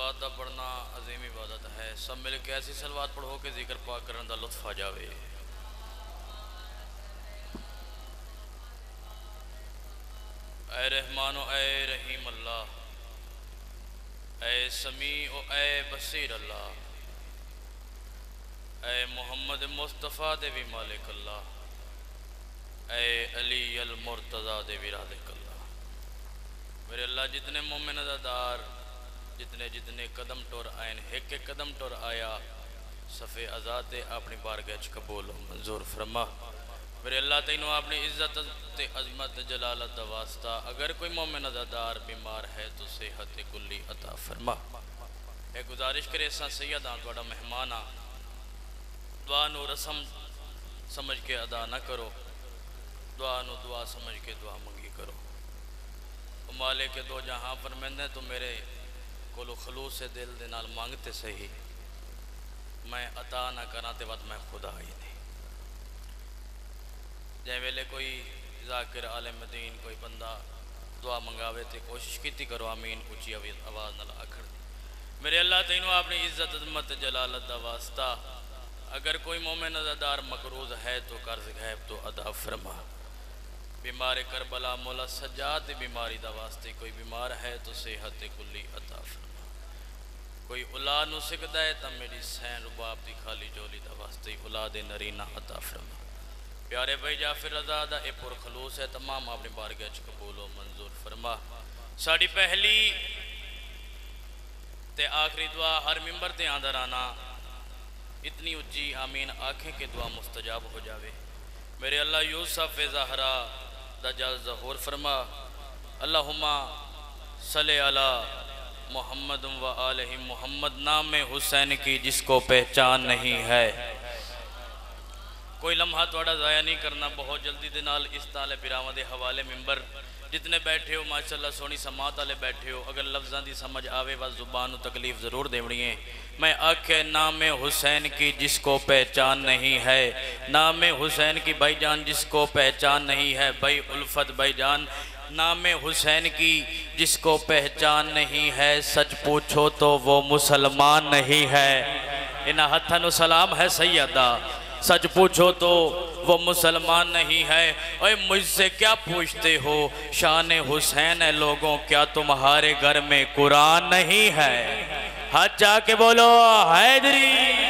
सलवात का पढ़ना अजीम इबादत है। सब मिल के ऐसी सलवात पढ़ो कि जिक्र पाक करने का लुत्फ आ जाए। ऐ रहमान ऐ रहीम अल्लाह, ऐ समी ओ ऐ बसीर अल्लाह, ऐ मोहम्मद मुस्तफ़ा देवी मालिक अल्लाह, ऐ अली अल मुर्तज़ा देवी राज़िक अल्लाह। मेरे अल्लाह जितने मोमिन अज़ादार जितने जितने कदम टुर आए एक एक कदम टुर आया सफ़े आज़ाद अपनी बारगाह च कबूल मंजूर फरमा। मेरे अल्लाह तैनू अपनी इज्जत ते अजमत जलालत दा वास्ता अगर कोई मोमिन अज़ादार बीमार है तो सेहत कुल्ली अता फरमा। एक गुजारिश करे असां सैयद हाँ तुहाडा मेहमान हाँ, दुआ नू रस्म समझ के अदा ना करो, दुआ नू दुआ समझ के दुआ मंगी करो। मालिक के दो जहाँ फरमांदे तो मेरे कोलो खलूस से दिल दे नाल मांगते सही, मैं अता ना करा तो वत मैं खुदा ही नहीं। जै वेले कोई जाकिर आलिम दीन कोई बंदा दुआ मंगावे तो कोशिश की करो आमीन उची आवाज़ नाल आखण। मेरे अल्लाह तैनू अपनी इज्जत अजमत जलालत दा वास्ता अगर कोई मोमिन अज़ादार मकरूज है तो कर्ज गैब तो अदा फरमा। बीमार करबला मौला सज्जाद बीमारी दा वास्ते कोई बीमार है तो सेहत कुल्ली अता फरमा। कोई औलाद नू सिकदा है तो मेरी सैन रुबाब की खाली जोली दा वास्ते औलाद नरीना अता फरमा। प्यारे भाई जाफिर रज़ा दा ए पुरखलूस है तमाम अपनी बारगाह च कबूल मंजूर फरमा। साड़ी पहली ते आखिरी दुआ हर मिंबर ते आंदा रहना इतनी उच्ची आमीन आँखें के दुआ मुस्तजाब हो जावे। मेरे अल्लाह यूसुफ ज़हरा दजाल ज़हूर फरमा। अल्लाहुम्मा सल्ले अला मोहम्मद व आलिहि मोहम्मद नाम हुसैन की जिसको पहचान नहीं है। कोई लम्हा थोड़ा ज़ाया नहीं करना, बहुत जल्दी दे नाल इस ताले बिरावां दे हवाले मिंबर जितने बैठे हो माशाअल्लाह सोहनी समात वाले बैठे हो, अगर लफ्ज़ां की समझ आवे व ज़ुबान को तकलीफ ज़रूर देवनी है। मैं आखे नाम हुसैन की जिसको पहचान नहीं है, नाम हुसैन की भाईजान जिसको पहचान नहीं है, भाई उल्फत भाईजान नाम हुसैन की जिसको पहचान नहीं है, सच पूछो तो वो मुसलमान नहीं है। इन्हां हत्थां नूं सलाम है सैयदा, सच पूछो तो वो मुसलमान नहीं है। ओए मुझसे क्या पूछते हो, शान हुसैन है लोगों क्या तुम्हारे घर में कुरान नहीं है। हाथ जाके बोलो हैदरी।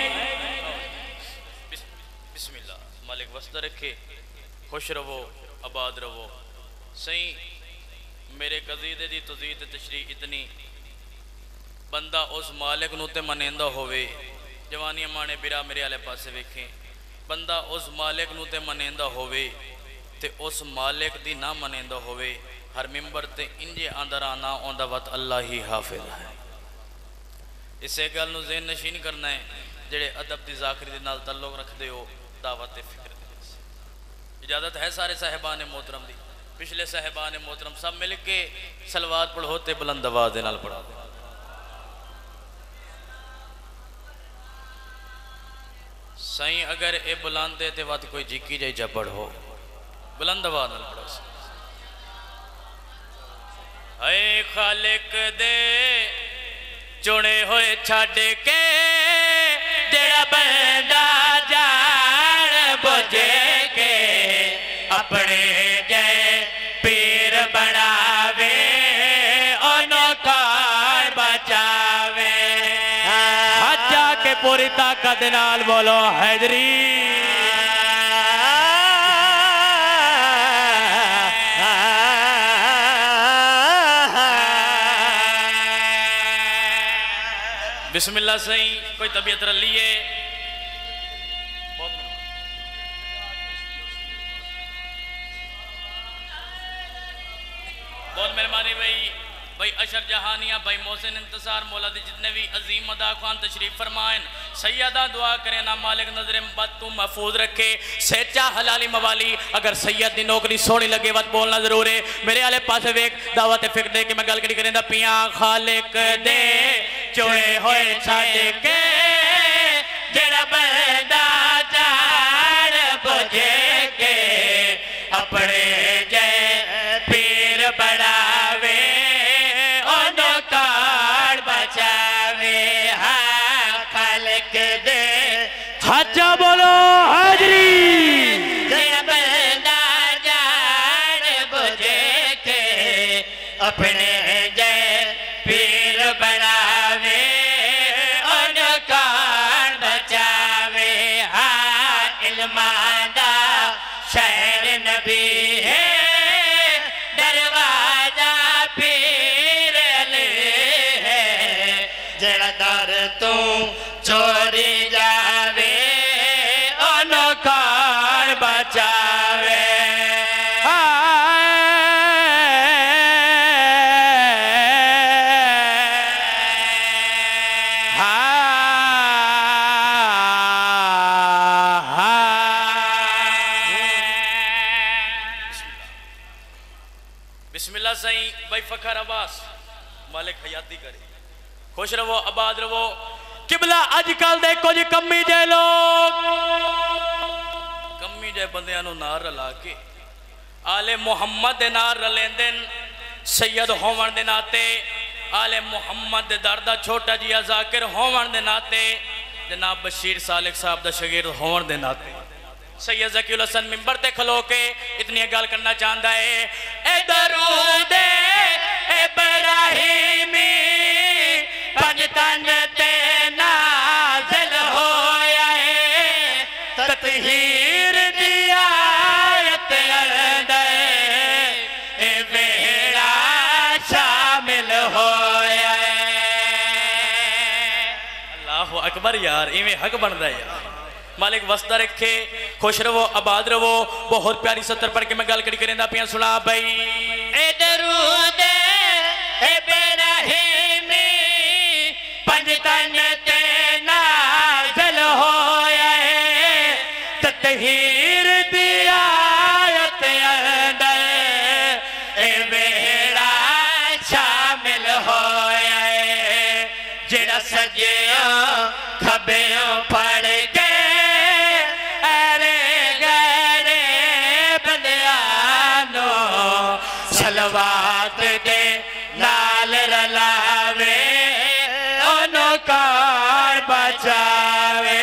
बिस्मिल्लाह। मालिक वस्ता रखे, खुश रहो आबाद रहो। सही मेरे कजीदे दी तज़ीद तशरीह इतनी बंदा उस मालिक नूं ते मनेंदा होवे, जवानियां माने बिरा मेरे आले पासे वेखें, बंदा उस मालिक नूं ते मनेंदा होवे ते उस मालिक दी ना मनेंदा होवे, हर मिंबर ते इंजे आंदा आना आंदा वत अल्लाह ही हाफिज है। इसे गल नूं ज़हन नशीन करना है जेड़े अदब दी ज़ाकरी दे नाल तल्लुक रखदे हो दावत फिक्र दे। इजाज़त है सारे साहिबान मोहतरम दी, पिछले साहिबान मोहतरम सब मिल के सलवात पढ़ो ते बुलंद आवाज़ दे नाल पढ़ो। सही अगर ये बुलंद है तो वत कोई जिक्की जाई जा पढ़ो, बुलंद आवाज़ नाल पढ़ो। ऐ खालिक दे चुने होए छड़ के जेड़ा बंदा जान बुझे के अपने जय पीर बनावे ओनो कार बचावे। हाथ जाके पूरी ताकत नाल बोलो हैदरी। बिस्मिल्लाह। सही कोई तबीयत रली है, बहुत मेहरबानी भाई भाई अशर जहानिया भाई मोहसिन इंतजार मौला दे जितने भी अजीम अदा खान तशरीफ फरमाएं। सैयदा दुआ करें ना मालिक नजर बद तू महफूज रखे, सेचा हलाली मवाली। अगर सैयद की नौकरी सोहनी लगे वत बोलना जरूर है। मेरे आले पास वेख दावत फिक्र दे के मैं गल करी करें पिया खालिक दे चुने होए छड़ के जेड़ा बंदा जान बुझे के अपने जय पीर बनावे ओनो कार बचावे। अपने जय पीर बनावे उन कौन बचावे। हाँ इल्मादा शहर नबी है दरवाजा पीर अली है। जड़ा दर तू चोरी जावे उन कौन बचावे। बिस्मिल्लाह सही भाई फखर अब्बास मालिक हयाती करे। खुश रहो आबाद रहो। किबला अजकल दे कुछ कमी जे लोग कमी जे बंदियां नूं नाल रला के आले मुहम्मद दे नाल रलेंदे सैयद होवन दे नाते आले मुहम्मद दे दर दा छोटा जिहा जाकिर होवन दे नाते जनाब बशीर सालिक साहब दा शागिर्द होवन दे नाते सैयद ज़कीउल हसन मिंबर ते खलो के इतनी गल करना चाहता है। ए दरूद इब्राहिमी पंजतन ते नाज़िल होया है ततहीर दी आयत अंदर ए वेड़ा शामिल होया है। अल्लाहु अकबर यार इवें हक बनदा है यार। मालिक वसदा रखे। खुश रहो आबाद रहो। बहुत प्यारी सत्तर पढ़ के मैं गल करी करेंदा पिया सुना भाई। ए दरूद इब्राहिमी पंजतन ते नाज़िल होया है ततहीर दी आयत अंदर ए वेड़ा शामिल होया है। जेड़ा सजियो खबियो पढ़ के सलवात दे नाल रलावे ओनो कौन बचावे।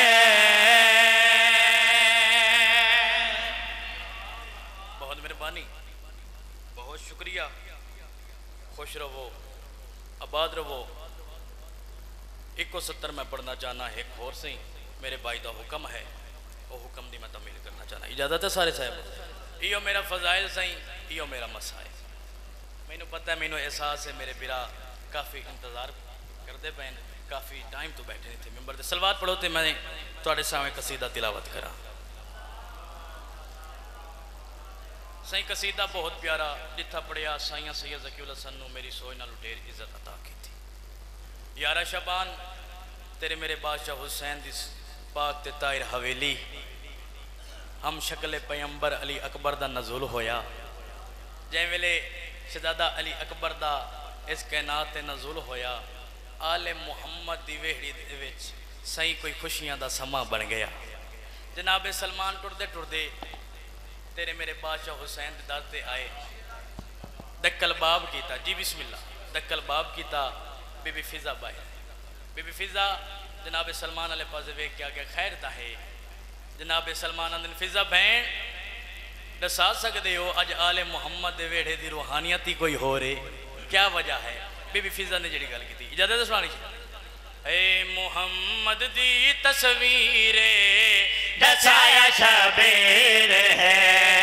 बहुत मेहरबानी बहुत शुक्रिया। खुश रहो आबाद रहो। 170 मैं पढ़ना चाहना है। एक होर सही मेरे भाई का हुक्म है वो हुक्म दी मैं तमील करना चाहना। इजाजत है सारे साहब। इो मेरा फजाइल सही इो मेरा मसाइल। मैनू पता है मैनू एहसास है मेरे बिरा काफ़ी इंतज़ार करते पे काफ़ी टाइम तो बैठे थे मेंबर से। सलवात पढ़ो तो मैं थोड़े सामने कसीदा तिलावत करा। सही कसीदा बहुत प्यारा जिथा पढ़िया साइया सैयद ज़कीउल हसन नू मेरी सोच नाल ढेर इज्जत अता की थी। 11 शबान तेरे मेरे बादशाह हुसैन दी पाक ते ताहिर हवेली हम शक्ल पैगंबर अली अकबर दा नज़ुल होया। जै वेले शहजादा अली अकबर दा इस कैनात ते नज़ुल होया आले मुहम्मद दी वेहड़ी दे विच सही कोई खुशियां दा समा बन गया। जनाब सलमान टुरदे टुरदे तेरे मेरे बादशाह हुसैन दे दर ते आए। दक्कल बाब कीता जी बिस्मिल्लाह दक्कल बाब कीता। बीबी फिजा बाई बीबी फिजा जनाब सलमान अले पास वेख के आगे खैर ता है। जनाब सलमान आंदन फिजा भैन दसा सकते हो अज आले मुहम्मद दे वेड़े दी रूहानियत ही कोई हो रही क्या वजह है। बीबी फिजा ने जी गल की इजाजत सुनानी। ए मुहम्मद दी तस्वीर दसाया शबीर है।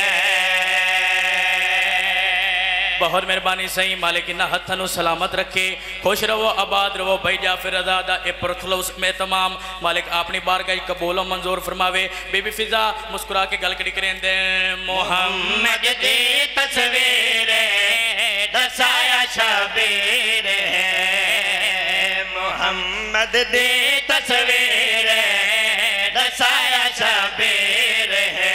बहुत मेहरबानी सही मालिक इन्ना हथां सलामत रखे। खुश रहो आबाद रहो। भाई जाफिर रज़ा दा ए पुरखलौस में तमाम मालिक अपनी बारगाह कबूल मंजूर फरमावे। बीबी फिजा मुस्कुरा के गल करी करेंदे मुहम्मद दी तस्वीर दसाया शबीर है। मुहम्मद दी तस्वीर दसाया शबीर है।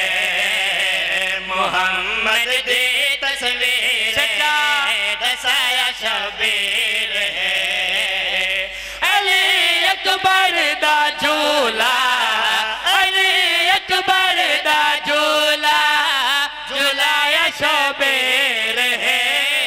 मुहम्मद दी तस्वीर दसाया शबीर है। अली अकबर दा झूला अली अकबर दा झूला झूलाया शबीर है।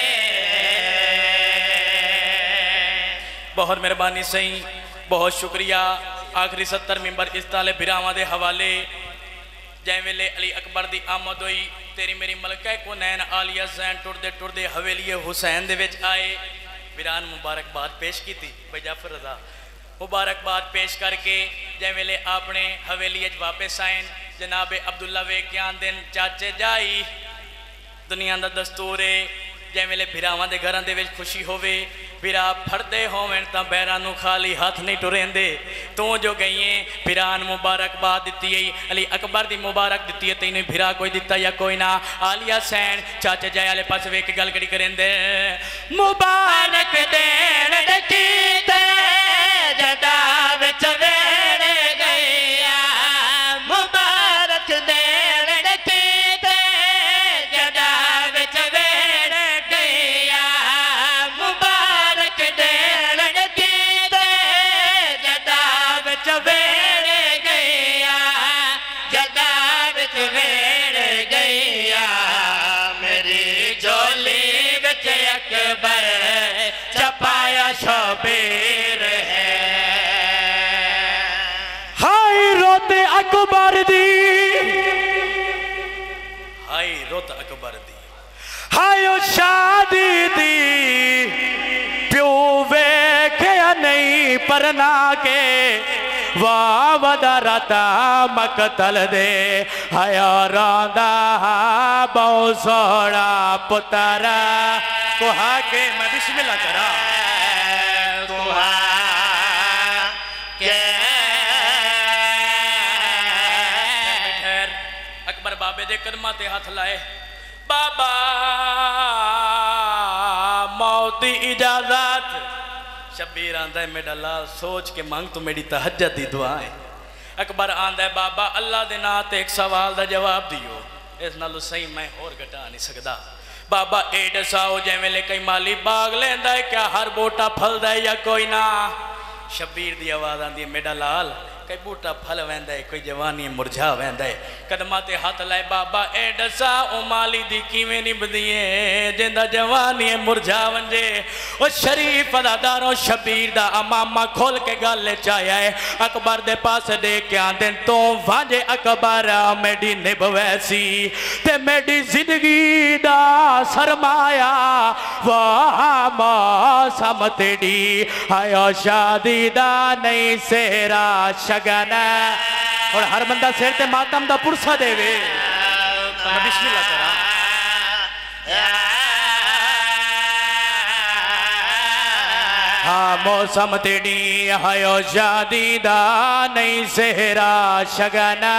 बहुत मेहरबानी सही बहुत शुक्रिया। आखिरी 70 मेंबर इस ताले बिरावां दे हवाले जै वेले अली अकबर दी आमद हुई तेरी मेरी मलका को नैन आलिया सैन टुरदे टुरदे हवेली हुसैन दे विच आए वीरान मुबारकबाद पेश की थी भाई जाफर रजा मुबारकबाद पेश करके जै वेले अपने हवेली वापस आए जनाब अब्दुल्ला वेख के आंदे चाचे जाई दुनिया का दस्तूर है जै वेले भिरावां दे घरां दे विच खुशी होवे भिरा फड़दे होवन तां बैरां नूं खाली हाथ नहीं टुरेंदे तू जो गई है भिरान मुबारकबाद दित्ती है अली अकबर दी मुबारक दित्ती है तैनूं भिरा कोई दिता या कोई ना आलिया सैन चाचे जाए वाले पास वेख के गल करी करेंदे मुबारक देण दे जदा विच वेड़ गया मुबारक देण दे जदा विच वेड़ गया मुबारक देण दे जदा विच वेड़ गया जदा विच वेड़ गया मेरी झोली विच अकबर चपाया शबीर है हाय रोते अकबर दी हाय रुत अकबर दी हाय ओ शादी दी प्यो वेख्या नहीं परना के वाह वदारता मकतल दे हया रांदा बहुत सोहना पुतारा कुहा के मैं बिस्मिल्लाह करा अकबर बाबे दे कदमां ते हाथ लाए बाबा मौत दी इजाजत शबीर आंदा है मेरा लाल सोच के मंग तू मेरी तहज्जुद दी दुआ है अकबर आंदा है बाबा अल्लाह दे नाम ते एक सवाल दा जवाब दियो इस नालों सही मैं होर घटा नहीं सकदा बाबा ए दसाओ जै वेले कई माली बाग लेंदा है क्या हर बूटा फलदा है या कोई ना शबीर दी आवाज आंदी है मेरा लाल कई बूटा फल वैंदा है कोई जवानी मुरझा वैंदा है कदमां ते हाथ लाए बाबा ए दसा ओ माली दी किवें निभदी है जिंदा जवानी मुरझा वंजे ओ शरीफ अदादारों शबीर दा अमामा खोल के गल चाया है अकबर दे पास दे के आंदे तो वांजे अकबर मेरी निभ वैसी ते मेरी जिंदगी दा सरमाया वाह मौसम तेरी आयो शादी दा नहीं सेरा शगना और हर बंदा सिर ते मातम दा पुरसा देवे मैं बिस्मिल्लाह करा हाँ मौसम तेरी हायो शादी दा नहीं सेहरा शगना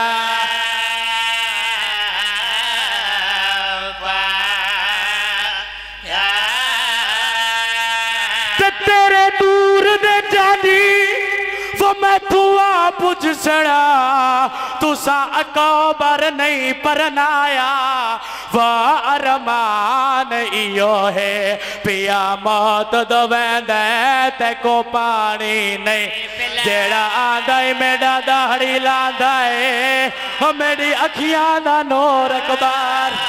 तेरे दूर दे जानी वो मैं तुआ पुछ सड़ा तुसा अकबर नहीं परनाया वाह अरमान इयो है पिया मौत दवेंदा ते को पानी नहीं जेड़ा आंदा है मेरा दाढ़ी लांदा है मेरी अखियां दा नूर अकबर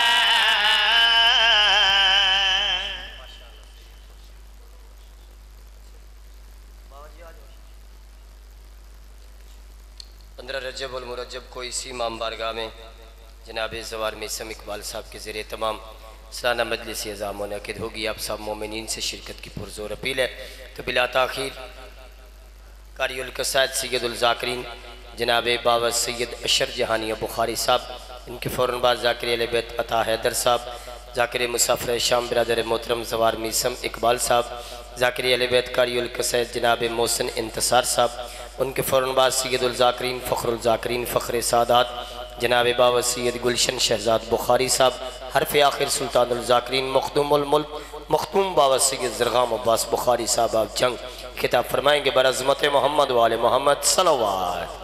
रजब उल मुरजब को इसी इमाम बारगाह में जनाब ज़वार मीसम इकबाल साहब के ज़रिए तमाम सालाना मजलिस अज़ा मुनक़िद होगी। आप सब मोमिनीन से शिरकत की पुरज़ोर अपील है। तो बिला ताख़ीर कारी उल क़साइद सैयदुल ज़ाकिरीन जनाब बाबा सैयद अशर जहानी बुखारी साहब इनके फ़ौरन बाद ज़ाकिर अहले बैत अता हैदर साहब ज़ाकिर मुसाफ़िर शाम बिरादर मोहतरम ज़वार मीसम इकबाल साहब ज़ाकिर अहले बैत कारी उल क़साइद जनाब मोहसिन इंतसार साहब उनके फ़ौरन बाद सैयदुल ज़ाकिरीन फ़ख्रुल ज़ाकिरीन फ़ख्र सादात जनाब बाबा सैयद गुलशन शहजाद बुखारी साहब हरफ़ आखिर सुल्तानुल ज़ाकिरीन मखदूमुल मुल्क मखदूम बाबा सैयद ज़रग़ाम अब्बास बुखारी साहब आप जंग खिताब फरमाएंगे बरअज़मत मोहम्मद वाले मोहम्मद सल्लल्लाहु अलैहि वसल्लम।